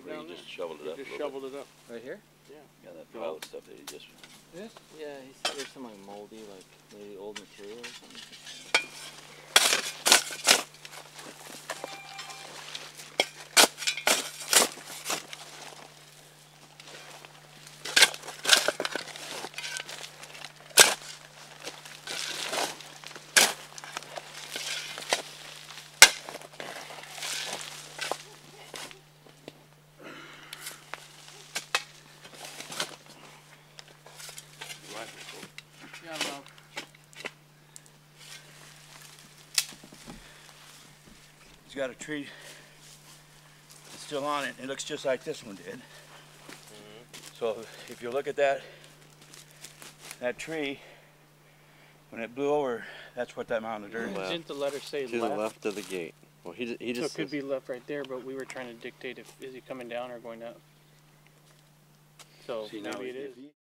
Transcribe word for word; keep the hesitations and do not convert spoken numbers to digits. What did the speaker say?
So down he there. just shoveled it he up. just a shoveled bit. it up. Right here? Yeah. Yeah, that plywood stuff that he just. This? Yeah, he said there's some like moldy, like maybe old material or something. Yeah, no. He's got a tree still on it. It looks just like this one did. Mm-hmm. So if you look at that, that tree, when it blew over, that's what that mound of dirt is. Left. Didn't the letter say To left? the left of the gate. Well, he, he So just it could says, be left right there, but we were trying to dictate if is he coming down or going up. So See, now maybe it if is. he-